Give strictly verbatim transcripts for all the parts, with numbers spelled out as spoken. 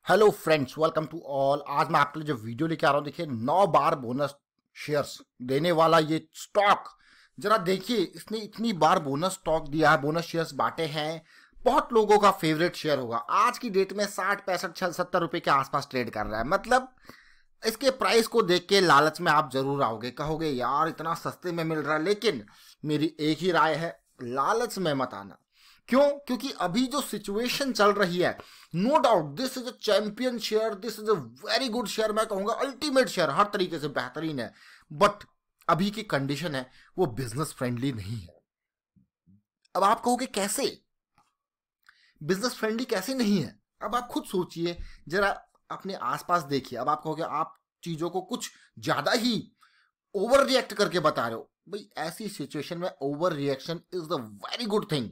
Hello friends, welcome to all. आज मैं आपके लिए जो वीडियो लेके आ रहा हूँ, देखिए नौ बार बोनस शेयर्स देने वाला ये स्टॉक। जरा देखिए, इसने इतनी बार बोनस स्टॉक दिया है, बोनस शेयर्स बांटे हैं। बहुत लोगों का फेवरेट शेयर होगा। आज की डेट में साठ पैंसठ सत्तर रुपए के आसपास ट्रेड कर रहा है। मतलब इसके प्राइस को देख के लालच में आप जरूर आओगे, कहोगे यार इतना सस्ते में मिल रहा है। लेकिन मेरी एक ही राय है, लालच में मत आना। क्यों? क्योंकि अभी जो सिचुएशन चल रही है, no doubt this is a champion share, this is a very good share. मैं कहूंगा अल्टीमेट शेयर, हर तरीके से बेहतरीन है। बट अभी की कंडीशन है वो बिजनेस फ्रेंडली नहीं है। अब आप कहोगे कैसे बिजनेस फ्रेंडली कैसे नहीं है? अब आप खुद सोचिए, जरा अपने आसपास देखिए। अब आप कहोगे आप चीजों को कुछ ज्यादा ही ओवर रिएक्ट करके बता रहे हो। भाई ऐसी सिचुएशन में over reaction is the very good thing.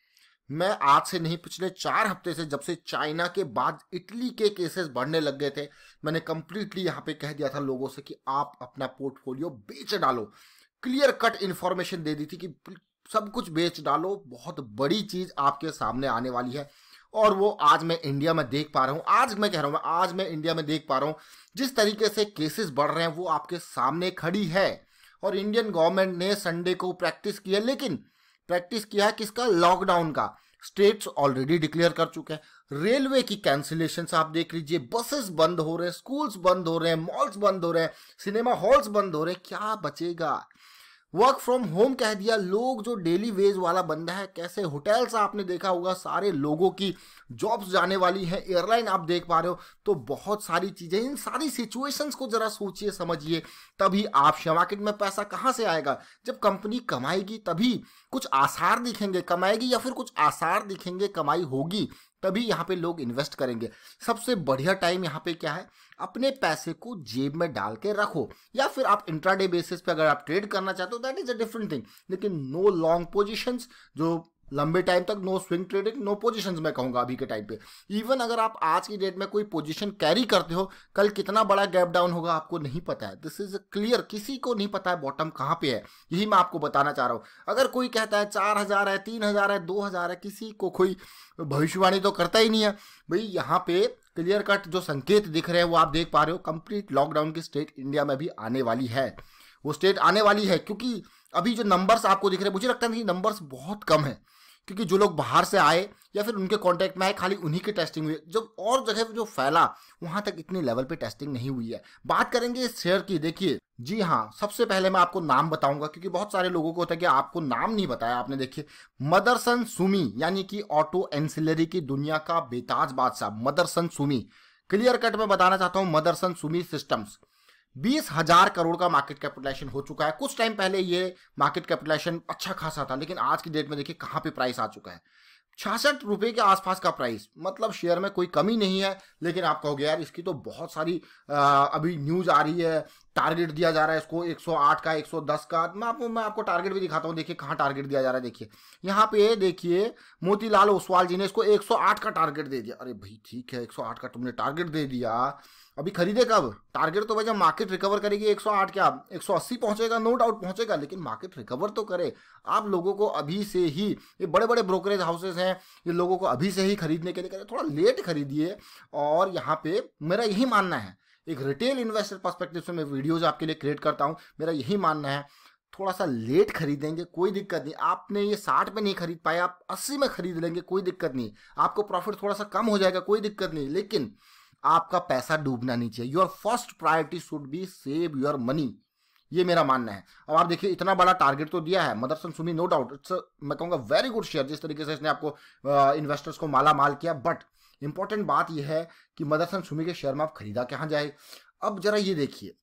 मैं आज से नहीं, पिछले चार हफ्ते से, जब से चाइना के बाद इटली के केसेस बढ़ने लग गए थे, मैंने कंप्लीटली यहां पे कह दिया था लोगों से कि आप अपना पोर्टफोलियो बेच डालो। क्लियर कट इंफॉर्मेशन दे दी थी कि सब कुछ बेच डालो, बहुत बड़ी चीज आपके सामने आने वाली है। और वो आज मैं इंडिया में देख पा रहा हूं। आज मैं कह रहा हूं, मैं आज मैं इंडिया में देख पा रहा हूं जिस तरीके से केसेस बढ़ रहे हैं वो आपके सामने खड़ी है। और इंडियन गवर्नमेंट ने संडे को प्रैक्टिस की है, लेकिन प्रैक्टिस किया है किसका? लॉकडाउन का। स्टेट्स ऑलरेडी डिक्लेयर कर चुके हैं। रेलवे की कैंसिलेशन आप देख लीजिए, बसेस बंद हो रहे हैं, स्कूल्स बंद हो रहे हैं, मॉल्स बंद हो रहे हैं, सिनेमा हॉल्स बंद हो रहे हैं। क्या बचेगा? वर्क फ्रॉम होम कह दिया। लोग जो डेली वेज वाला बंदा है, कैसे होटल्स आपने देखा होगा, सारे लोगों की जॉब्स जाने वाली है। एयरलाइन आप देख पा रहे हो। तो बहुत सारी चीजें, इन सारी सिचुएशंस को जरा सोचिए समझिए, तभी आप शेयर मार्केट में पैसा कहां से आएगा? जब कंपनी कमाएगी तभी कुछ आसार दिखेंगे कमाएगी, या फिर कुछ आसार दिखेंगे कमाई होगी, तभी यहाँ पे लोग इन्वेस्ट करेंगे। सबसे बढ़िया टाइम यहाँ पे क्या है? अपने पैसे को जेब में डाल के रखो, या फिर आप इंट्राडे बेसिस पे अगर आप ट्रेड करना चाहते हो, that is a different thing. लेकिन नो लॉन्ग पोजीशंस, जो लंबे टाइम तक no swing trading, no positions मैं कहूंगा अभी के टाइम पे। इवन अगर आप आज की डेट में कोई पोजीशन कैरी करते हो, कल कितना बड़ा गैप डाउन होगा आपको नहीं पता है। दिस इज क्लियर, किसी को नहीं पता है बॉटम कहां पे है। यही मैं आपको बताना चाह रहा हूं। अगर कोई कहता है चार हजार है, तीन हजार है, दो हजार है, किसी को कोई भविष्यवाणी तो करता ही नहीं है। भाई यहाँ पे क्लियर कट जो संकेत दिख रहे हैं वो आप देख पा रहे हो। कंप्लीट लॉकडाउन की स्टेट इंडिया में भी आने वाली है। वो स्टेट आने वाली है, क्योंकि अभी जो नंबर्स आपको दिख रहे हैं, मुझे लगता है कि नंबर्स बहुत कम है, क्योंकि जो लोग बाहर से आए या फिर उनके कांटेक्ट में आए, खाली उन्हीं की टेस्टिंग हुई। जब और जगह पे जो फैला, वहां तक इतने लेवल पे टेस्टिंग नहीं हुई है। बात करेंगे इस शेयर की। देखिए जी हाँ, सबसे पहले मैं आपको नाम बताऊंगा, क्योंकि बहुत सारे लोगों को होता है कि आपको नाम नहीं बताया आपने। देखिए, मदरसन सुमी, यानी कि ऑटो एंसिलरी की दुनिया का बेताज बादशाह मदरसन सुमी। क्लियर कट में बताना चाहता हूं, मदरसन सुमी सिस्टम्स बीस हजार करोड़ का मार्केट कैपिटलाइजेशन हो चुका है। कुछ टाइम पहले ये मार्केट कैपिटलाइजेशन अच्छा खासा था, लेकिन आज की डेट में देखिए कहां पे प्राइस आ चुका है, छियासठ रुपए के आसपास का प्राइस। मतलब शेयर में कोई कमी नहीं है। लेकिन आप कहोगे यार इसकी तो बहुत सारी आ, अभी न्यूज आ रही है, टारगेट दिया जा रहा है इसको एक सौ आठ का, एक सौ दस का। मैं आपको मैं आपको टारगेट भी दिखाता हूं। देखिए कहां टारगेट दिया जा रहा है। देखिए यहाँ पे, देखिए मोतीलाल ओसवाल जी ने इसको एक सौ आठ का टारगेट दे दिया। अरे भाई ठीक है, एक सौ आठ का तुमने टारगेट दे दिया, अभी खरीदे कब? टारगेट तो भाई जब मार्केट रिकवर करेगी एक सौ आठ क्या एक सौ अस्सी पहुंचेगा, नो डाउट पहुंचेगा, लेकिन मार्केट रिकवर तो करे। आप लोगों को अभी से ही, ये बड़े बड़े ब्रोकरेज हाउसेस हैं, ये लोगों को अभी से ही खरीदने के लिए करें, थोड़ा लेट खरीदिए। और यहाँ पे मेरा यही मानना है, एक रिटेल इन्वेस्टर पर्सपेक्टिव से मैं वीडियोज आपके लिए क्रिएट करता हूँ, मेरा यही मानना है, थोड़ा सा लेट खरीदेंगे कोई दिक्कत नहीं। आपने ये साठ में नहीं खरीद पाए, आप अस्सी में खरीद लेंगे, कोई दिक्कत नहीं। आपको प्रॉफिट थोड़ा सा कम हो जाएगा, कोई दिक्कत नहीं, लेकिन आपका पैसा डूबना नहीं चाहिए। Your first priority should be save your money, ये मेरा मानना है। अब आप देखिए इतना बड़ा टारगेट तो दिया है Motherson Sumi, no doubt it's मैं कहूंगा वेरी गुड शेयर, जिस तरीके से इसने आपको इन्वेस्टर्स को माला माल किया। बट इंपॉर्टेंट बात यह है कि मदरसन सुमी के शेयर में आप खरीदा कहां जाए। अब जरा ये देखिए,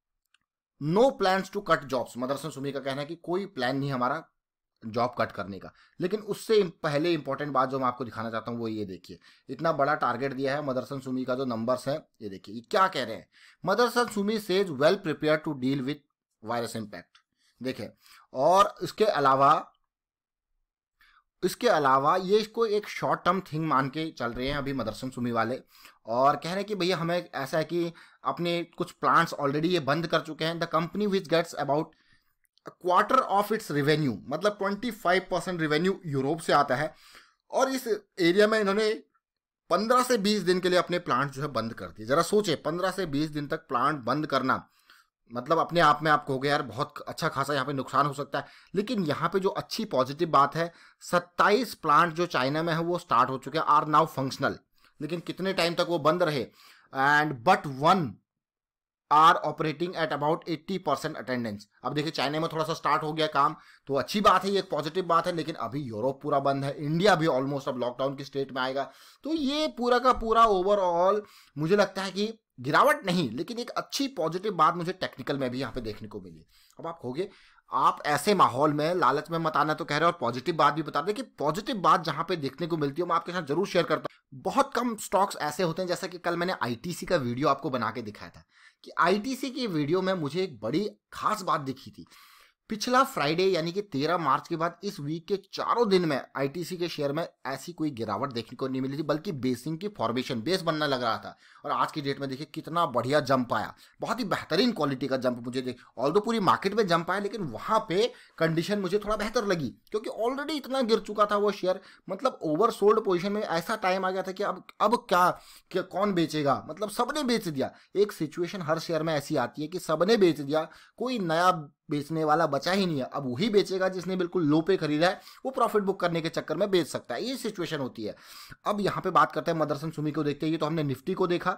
no plans to cut jobs, Motherson Sumi का कहना है कि कोई प्लान नहीं हमारा जॉब कट करने का। लेकिन उससे पहले इंपॉर्टेंट बात जो मैं आपको दिखाना चाहता हूं वो ये देखिए, इतना बड़ा टारगेट दिया है मदरसन सुमी का, जो नंबर्स है ये देखिए, ये क्या कह रहे हैं। Motherson Sumi says well prepare to deal with virus impact. देखें, और इसके अलावा इसके अलावा ये इसको एक शॉर्ट टर्म थिंग मान के चल रहे हैं अभी मदरसन सुमी वाले, और कह रहे हैं कि भैया हमें ऐसा है कि अपने कुछ प्लांट्स ऑलरेडी ये बंद कर चुके हैं। The company which gets about quarter of its revenue, मतलब पच्चीस परसेंट रेवेन्यू यूरोप से आता है, और इस एरिया में इन्होंने पंद्रह से बीस दिन के लिए अपने प्लांट जो है बंद कर दिए। जरा सोचे, पंद्रह से बीस दिन तक प्लांट बंद करना मतलब अपने आप में आपको हो गया यार बहुत अच्छा खासा यहाँ पे नुकसान हो सकता है। लेकिन यहाँ पे जो अच्छी पॉजिटिव बात है, सत्ताईस प्लांट जो चाइना में है वो स्टार्ट हो चुके हैं, आर नाउ फंक्शनल। लेकिन कितने टाइम तक वो बंद रहे, and but one are operating at about अस्सी परसेंट अटेंडेंस। अब देखिए चाइना में थोड़ा सा स्टार्ट हो गया काम, तो अच्छी बात है, ये एक पॉजिटिव बात है। लेकिन अभी यूरोप पूरा बंद है, इंडिया भी ऑलमोस्ट अब लॉकडाउन की स्टेट में आएगा। तो ये पूरा का पूरा ओवरऑल मुझे लगता है कि गिरावट नहीं, लेकिन एक अच्छी पॉजिटिव बात मुझे टेक्निकल में भी यहाँ पे देखने को मिली। अब आप कहोगे आप ऐसे माहौल में लालच में मत आना तो कह रहे हो, और पॉजिटिव बात भी बता दें कि पॉजिटिव बात जहां पे देखने को मिलती है मैं आपके साथ जरूर शेयर करता हूं। बहुत कम स्टॉक्स ऐसे होते हैं, जैसा कि कल मैंने आईटीसी का वीडियो आपको बना के दिखाया था कि आईटीसी की वीडियो में मुझे एक बड़ी खास बात दिखी थी। पिछला फ्राइडे यानी कि तेरह मार्च के बाद इस वीक के चारों दिन में आईटीसी के शेयर में ऐसी कोई गिरावट देखने को नहीं मिली थी, बल्कि बेसिंग की फॉर्मेशन बेस बनना लग रहा था। और आज की डेट में देखिए कितना बढ़िया जंप आया, बहुत ही बेहतरीन क्वालिटी का जंप मुझे देख। ऑल्दो पूरी मार्केट में जंप आया, लेकिन वहां पे कंडीशन मुझे थोड़ा बेहतर लगी, क्योंकि ऑलरेडी इतना गिर चुका था वो शेयर। मतलब ओवर सोल्ड पोजिशन में ऐसा टाइम आ गया था कि अब अब क्या, क्या कौन बेचेगा, मतलब सबने बेच दिया। एक सिचुएशन हर शेयर में ऐसी आती है कि सबने बेच दिया, कोई नया बेचने वाला बचा ही नहीं है। अब वही बेचेगा जिसने बिल्कुल लो पे खरीदा है, वो प्रॉफिट बुक करने के चक्कर में बेच सकता है, ये सिचुएशन होती है। अब यहाँ पे बात करते हैं मदरसन सुमी को देखते हैं। तो हमने निफ्टी को देखा,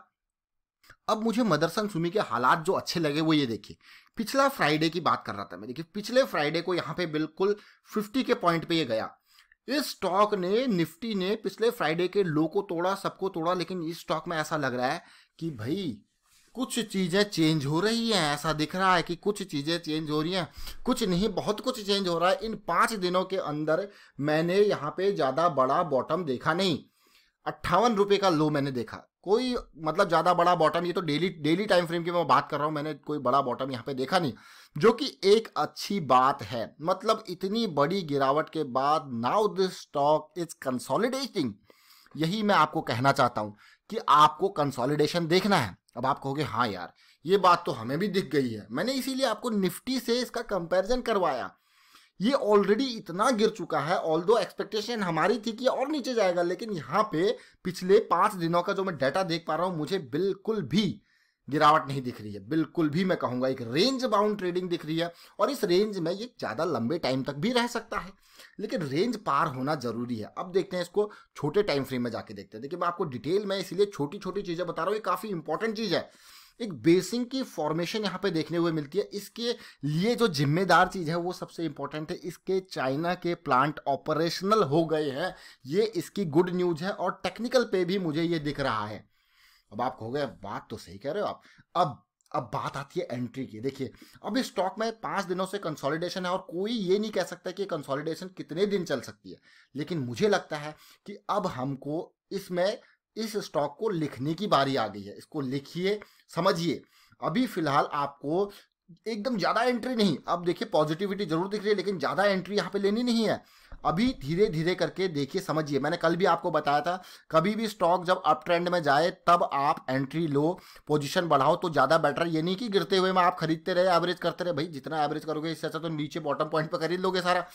अब मुझे मदरसन सुमी के हालात जो अच्छे लगे वो ये देखिए। पिछला फ्राइडे की बात कर रहा था मैं, देखिए पिछले फ्राइडे को यहाँ पे बिल्कुल फिफ्टी के पॉइंट पे ये गया। इस स्टॉक ने, निफ्टी ने पिछले फ्राइडे के लो को तोड़ा, सबको तोड़ा, लेकिन इस स्टॉक में ऐसा लग रहा है कि भाई कुछ चीजें चेंज हो रही हैं। ऐसा दिख रहा है कि कुछ चीजें चेंज हो रही हैं, कुछ नहीं बहुत कुछ चेंज हो रहा है। इन पांच दिनों के अंदर मैंने यहाँ पे ज्यादा बड़ा बॉटम देखा नहीं, अट्ठावन रुपए का लो मैंने देखा, कोई मतलब ज्यादा बड़ा बॉटम, ये तो डेली डेली टाइम फ्रेम की मैं बात कर रहा हूं, मैंने कोई बड़ा बॉटम यहाँ पे देखा नहीं, जो कि एक अच्छी बात है। मतलब इतनी बड़ी गिरावट के बाद now this stock is consolidating. यही मैं आपको कहना चाहता हूं कि आपको कंसोलिडेशन देखना है। अब आप कहोगे हाँ यार ये बात तो हमें भी दिख गई है, मैंने इसीलिए आपको निफ्टी से इसका कंपैरिजन करवाया। ये ऑलरेडी इतना गिर चुका है, ऑल्दो एक्सपेक्टेशन हमारी थी कि और नीचे जाएगा, लेकिन यहाँ पे पिछले पांच दिनों का जो मैं डाटा देख पा रहा हूं, मुझे बिल्कुल भी गिरावट नहीं दिख रही है, बिल्कुल भी। मैं कहूंगा एक रेंज बाउंड ट्रेडिंग दिख रही है, और इस रेंज में ये ज्यादा लंबे टाइम तक भी रह सकता है, लेकिन रेंज पार होना जरूरी है। अब देखते हैं इसको छोटे टाइम फ्रेम में जाके देखते हैं। देखिए मैं आपको डिटेल में इसलिए छोटी छोटी चीजें बता रहा हूँ, ये काफी इंपॉर्टेंट चीज है। एक बेसिंग की फॉर्मेशन यहाँ पे देखने हुए मिलती है। इसके लिए जो जिम्मेदार चीज है वो सबसे इंपॉर्टेंट है, इसके चाइना के प्लांट ऑपरेशनल हो गए हैं, ये इसकी गुड न्यूज है, और टेक्निकल पे भी मुझे ये दिख रहा है। अब आप कहोगे बात तो सही कह रहे हो आप। अब अब बात आती है एंट्री की। देखिए अब इस स्टॉक में पांच दिनों से कंसोलिडेशन है, और कोई ये नहीं कह सकता कि कंसोलिडेशन कितने दिन चल सकती है, लेकिन मुझे लगता है कि अब हमको इसमें इस स्टॉक को लिखने की बारी आ गई है। इसको लिखिए, समझिए। अभी फिलहाल आपको एकदम ज्यादा एंट्री नहीं, अब देखिए पॉजिटिविटी जरूर दिख रही है, लेकिन ज्यादा एंट्री यहाँ पे लेनी नहीं है। अभी धीरे धीरे करके देखिए, समझिए। मैंने कल भी आपको बताया था, कभी भी स्टॉक जब अप ट्रेंड में जाए तब आप एंट्री लो, पोजीशन बढ़ाओ तो ज्यादा बेटर। ये नहीं कि गिरते हुए में आप खरीदते रहे, एवरेज करते रहे। भाई जितना एवरेज करोगे इससे अच्छा तो नीचे बॉटम पॉइंट पर खरीद लोगे सारा।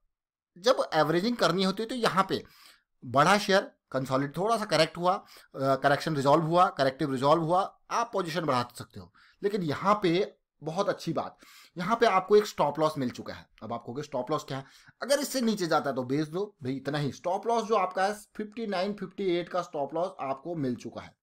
जब एवरेजिंग करनी होती है तो यहाँ पे बड़ा शेयर कंसोलिडेट, थोड़ा सा करेक्ट हुआ, करेक्शन रिजॉल्व हुआ, करेक्टिव रिजॉल्व हुआ, आप पोजीशन बढ़ा सकते हो। लेकिन यहाँ पे बहुत अच्छी बात, यहाँ पे आपको एक स्टॉप लॉस मिल चुका है। अब आप कहोगे स्टॉप लॉस क्या है, अगर इससे नीचे जाता है तो बेच दो भाई, इतना ही। स्टॉप लॉस जो आपका है फिफ्टी नाइन फिफ्टी एट का स्टॉप लॉस आपको मिल चुका है।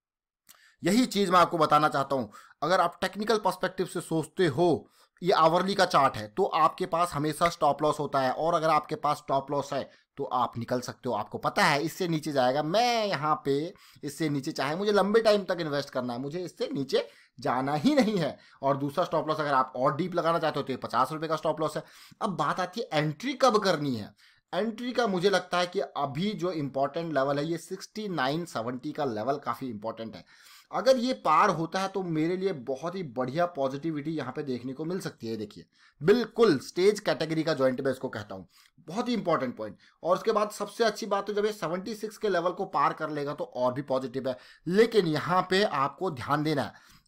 यही चीज मैं आपको बताना चाहता हूं। अगर आप टेक्निकल पर्सपेक्टिव से सोचते हो, ये आवरली का चार्ट है, तो आपके पास हमेशा स्टॉप लॉस होता है, और अगर आपके पास स्टॉप लॉस है तो आप निकल सकते हो। आपको पता है इससे नीचे जाएगा, मैं यहाँ पे इससे नीचे, चाहे मुझे लंबे टाइम तक इन्वेस्ट करना है, मुझे इससे नीचे जाना ही नहीं है। और दूसरा स्टॉप लॉस अगर आप और डीप लगाना चाहते हो तो ये पचास रुपए का स्टॉप लॉस है। अब बात आती है एंट्री कब करनी है। एंट्री का मुझे लगता है कि अभी जो इंपॉर्टेंट लेवल है ये सिक्सटी नाइन सेवेंटी का लेवल काफी इंपॉर्टेंट है। अगर ये पार होता है तो मेरे लिए बहुत ही बढ़िया पॉजिटिविटी यहाँ पे देखने को मिल सकती है। देखिए बिल्कुल स्टेज कैटेगरी का जॉइंट मैं इसको कहता हूँ, बहुत ही इंपॉर्टेंट पॉइंट। और उसके बाद सबसे अच्छी बात तो जब ये छिहत्तर के लेवल को पार कर लेगा तो और भी पॉजिटिव है। लेकिन यहाँ पे आपको ध्यान देना है,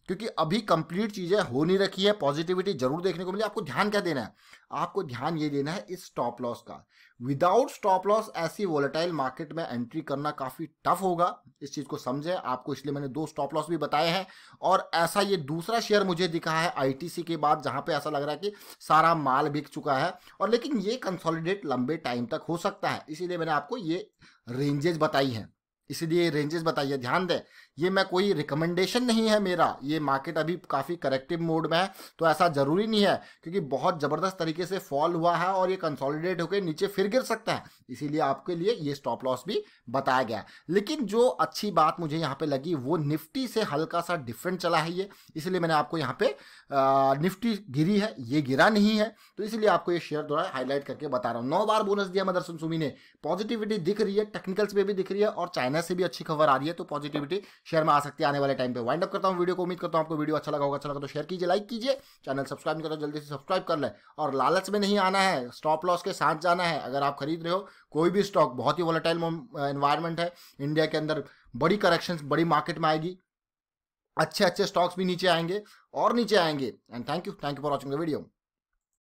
क्योंकि अभी कंप्लीट चीजें हो नहीं रखी है, पॉजिटिविटी जरूर देखने को मिली। आपको ध्यान क्या देना है, आपको ध्यान ये देना है इस स्टॉप लॉस का। विदाउट स्टॉप लॉस ऐसी वोलेटाइल मार्केट में एंट्री करना काफी टफ होगा, इस चीज को समझे आपको, इसलिए मैंने दो स्टॉप लॉस भी बताए हैं। और ऐसा ये दूसरा शेयर मुझे दिखा है आईटीसी के बाद, जहां पे ऐसा लग रहा है कि सारा माल बिक चुका है, और लेकिन ये कंसोलिडेट लंबे टाइम तक हो सकता है, इसीलिए मैंने आपको ये रेंजेस बताई हैं, इसलिए रेंजेस बताइए। ध्यान दें, ये मैं कोई रिकमेंडेशन नहीं है मेरा, ये मार्केट अभी काफ़ी करेक्टिव मोड में है, तो ऐसा ज़रूरी नहीं है, क्योंकि बहुत ज़बरदस्त तरीके से फॉल हुआ है और ये कंसोलिडेट होकर नीचे फिर गिर सकता है, इसीलिए आपके लिए ये स्टॉप लॉस भी बताया गया। लेकिन जो अच्छी बात मुझे यहाँ पे लगी वो निफ्टी से हल्का सा डिफरेंट चला है ये, इसलिए मैंने आपको यहाँ पे आ, निफ्टी गिरी है, ये गिरा नहीं है, तो इसलिए आपको ये शेयर थोड़ा हाईलाइट करके बता रहा हूँ। नौ बार बोनस दिया मदरसन सुमी ने, पॉजिटिविटी दिख रही है, टेक्निकल्स पे भी दिख रही है और चाइना से भी अच्छी खबर आ रही है, तो पॉजिटिविटी शेयर में आ सकती है आने वाले टाइम पे। वाइंड अप करता हूँ वीडियो को, उम्मीद करता हूँ आपको वीडियो अच्छा लगा होगा। अच्छा लगा तो शेयर कीजिए, लाइक कीजिए, चैनल सब्सक्राइब नहीं करता जल्दी से सब्सक्राइब कर ले, और लालच में नहीं आना है, स्टॉप लॉस के साथ जाना है। अगर आप खरीद रहे हो कोई भी स्टॉक, बहुत ही वोलेटाइल एनवायरनमेंट है इंडिया के अंदर, बड़ी करेक्शंस बड़ी मार्केट में आएगी, अच्छे अच्छे स्टॉक्स भी नीचे आएंगे और नीचे आएंगे। And thank you thank you for watching the video.